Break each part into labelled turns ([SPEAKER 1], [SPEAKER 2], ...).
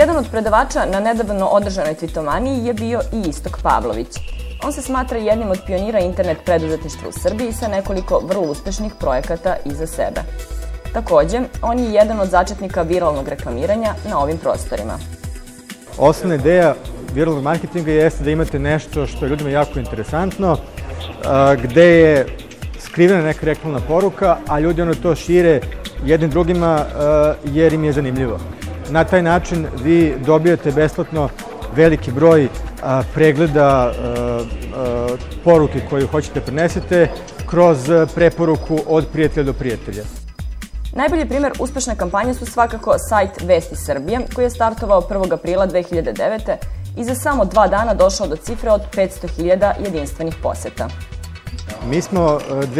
[SPEAKER 1] Jedan od predavača na nedavno održanoj tvitomaniji je bio i Istok Pavlović. On se smatra jednim od pionira internet preduzetništva u Srbiji sa nekoliko vrlo uspešnih projekata iza sebe. Takođe, on je jedan od začetnika viralnog reklamiranja na ovim prostorima.
[SPEAKER 2] Osnovna ideja viralnog marketinga jeste da imate nešto što je ljudima jako interesantno, gde je skrivena neka reklamna poruka, a ljudi ono to šire jednim drugima jer im je zanimljivo. Na taj način vi dobijate besplatno veliki broj pregleda poruke koju hoćete prenesete kroz preporuku od prijatelja do prijatelja.
[SPEAKER 1] Najbolji primer uspešne kampanje su svakako sajt Vesti Srbije, koji je startovao 1. aprila 2009. i za samo 2 dana došao do cifre od 500.000 jedinstvenih poseta.
[SPEAKER 2] Mi smo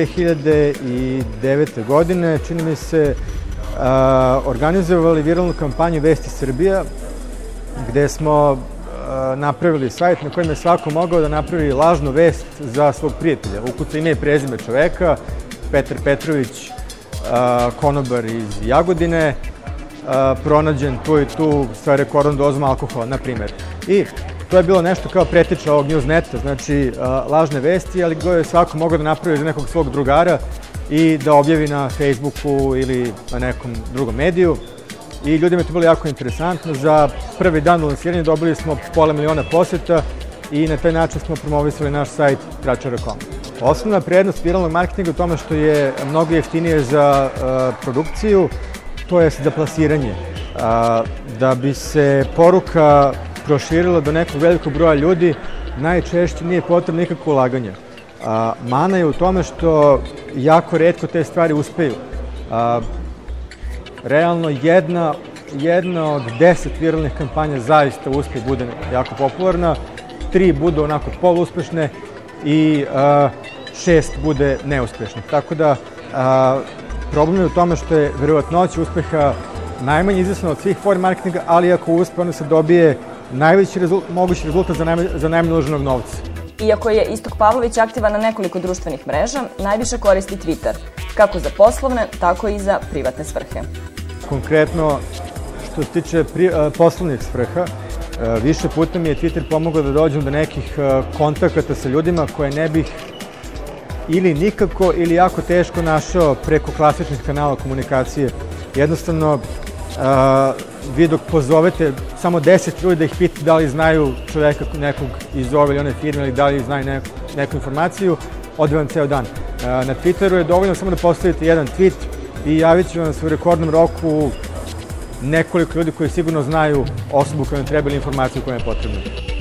[SPEAKER 2] 2009. godine, čini mi se, organizovali viralnu kampanju Vesti Srbija, gde smo napravili sajt na kojem je svako mogao da napravi lažnu vest za svog prijatelja. Ukuca ime i prezime čoveka, Petar Petrović, konobar iz Jagodine, pronađen tu i tu sa rekordnom dozom alkohola, na primjer. I to je bilo nešto kao preteča ovog Newsneta, znači lažne vesti, ali koje je svako mogao da napravi za nekog svog drugara i da objavi na Facebooku ili na nekom drugom mediju. I ljudima je to bilo jako interesantno. Za prvi dan lansiranja dobili smo 500.000 poseta i na taj način smo promovisali naš sajt Tračara.com. Osnovna prednost viralnog marketinga je u tome što je mnogo jeftinije za produkciju, to je za plasiranje. Da bi se poruka proširila do nekog velikog broja ljudi, najčešće nije potrebno nikakvo ulaganje. Mana je u tome što jako retko te stvari uspeju. Realno jedna od 10 viralnih kampanja zaista uspe i bude jako popularna, 3 budu onako poluuspešne i 6 bude neuspešnih. Tako da problem je u tome što je verovatnoća uspeha najmanje izvesna od svih formi marketinga, ali ako uspe, onda se dobije najveći mogući rezultat za najmanje uloženog novca.
[SPEAKER 1] Iako je Istok Pavlović aktivan na nekoliko društvenih mreža, najviše koristi Twitter, kako za poslovne, tako i za privatne svrhe.
[SPEAKER 2] Konkretno, što se tiče poslovnih svrha, više puta mi je Twitter pomogao da dođem do nekih kontakata sa ljudima koje ne bih ili nikako ili jako teško našao preko klasičnih kanala komunikacije. Jednostavno, vi dok pozovete samo 10 ljudi da ih pitate da li znaju čoveka nekog iz ove ili one firme ili da li znaju neku informaciju, ode vam ceo dan. Na Twitteru je dovoljno samo da postavite jedan tweet i javit će vam se u rekordnom roku nekoliko ljudi koji sigurno znaju osobu koja vam treba ili informaciju koja je potrebna.